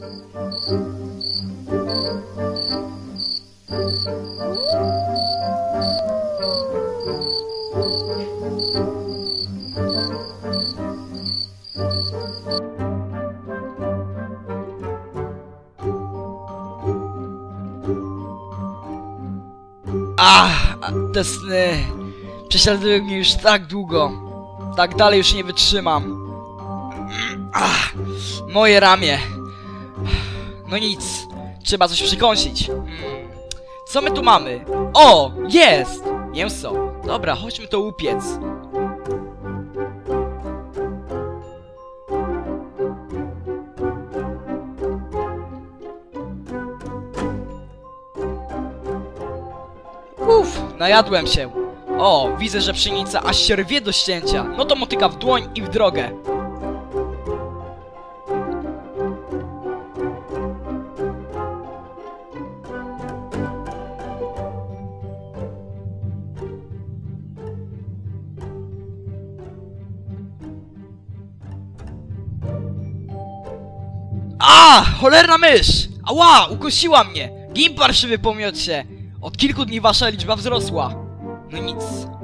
Te sny prześladują mnie już tak długo. Tak dalej już nie wytrzymam. Moje ramię. No nic, trzeba coś przekąsić. Co my tu mamy? O, jest! Mięso. Dobra, chodźmy to upiec. Najadłem się. O, widzę, że pszenica aż się rwie do ścięcia. No to motyka w dłoń i w drogę. Cholerna mysz! Ała, ukosiła mnie! Gin parszywy pomiocie! Od kilku dni wasza liczba wzrosła. No nic,